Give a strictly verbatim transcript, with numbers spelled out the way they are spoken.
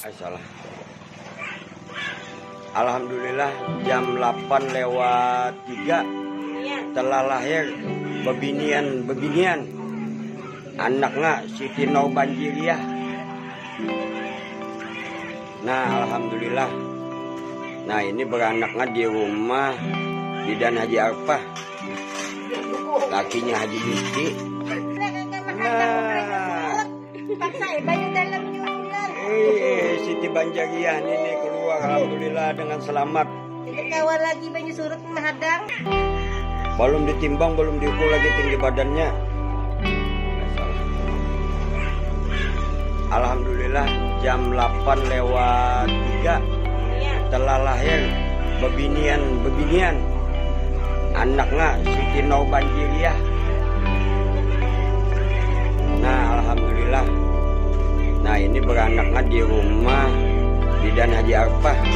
Ay, salah. Alhamdulillah jam delapan lewat tiga telah lahir bebinian bebinian anaknya Siti Naubanjiriah. Nah alhamdulillah. Nah ini beranaknya di rumah Bidan Haji Arfah, lakinya Haji Rizki. Nah, eh Siti Banjariah ini keluar alhamdulillah dengan selamat. Kawal lagi banyak surut menghadang. Belum ditimbang, belum diukur lagi tinggi badannya. Alhamdulillah jam delapan lewat tiga telah lahir bebinian bebinian anaknya Siti Naubanjiriah. Nah alhamdulillah. Nah ini beranaknya di rumah Bidan Haji Arfah,